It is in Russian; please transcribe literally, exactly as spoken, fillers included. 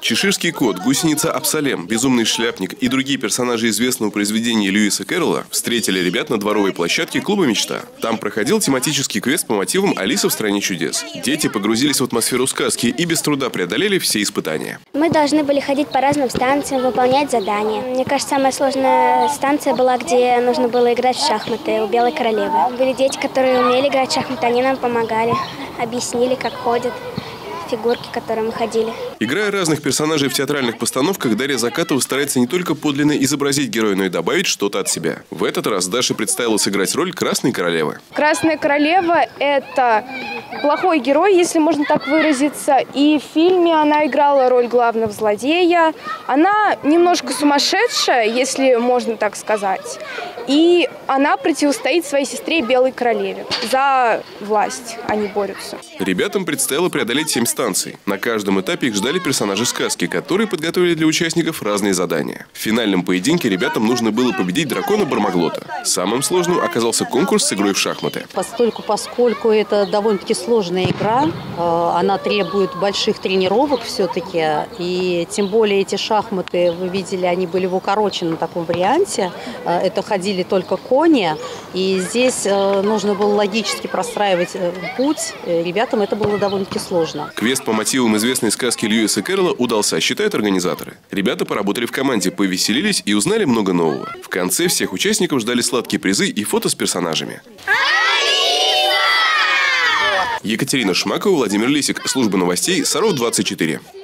Чеширский кот, гусеница Абсалем, безумный шляпник и другие персонажи известного произведения Льюиса Кэрролла встретили ребят на дворовой площадке клуба «Мечта». Там проходил тематический квест по мотивам «Алиса в стране чудес». Дети погрузились в атмосферу сказки и без труда преодолели все испытания. Мы должны были ходить по разным станциям, выполнять задания. Мне кажется, самая сложная станция была, где нужно было играть в шахматы у Белой королевы. Были дети, которые умели играть в шахматы, они нам помогали, объяснили, как ходят фигурки, к которым мы ходили. Играя разных персонажей в театральных постановках, Дарья Закатова старается не только подлинно изобразить героя, но и добавить что-то от себя. В этот раз Даша представила сыграть роль Красной королевы. Красная королева – это плохой герой, если можно так выразиться. И в фильме она играла роль главного злодея. Она немножко сумасшедшая, если можно так сказать. И она противостоит своей сестре Белой королеве. За власть они борются. Ребятам предстояло преодолеть семь станций. На каждом этапе их ждали персонажи сказки, которые подготовили для участников разные задания. В финальном поединке ребятам нужно было победить дракона Бармаглота. Самым сложным оказался конкурс с игрой в шахматы. Постольку, поскольку это довольно-таки сложная игра, она требует больших тренировок все-таки. И тем более эти шахматы, вы видели, они были в укороченном таком варианте. Это ходили только кони. И здесь нужно было логически простраивать путь. Ребятам это было довольно-таки сложно. Квест по мотивам известной сказки Льюиса Кэрролла удался, считают организаторы. Ребята поработали в команде, повеселились и узнали много нового. В конце всех участников ждали сладкие призы и фото с персонажами. Екатерина Шмакова, Владимир Лисик. Служба новостей Саров двадцать четыре.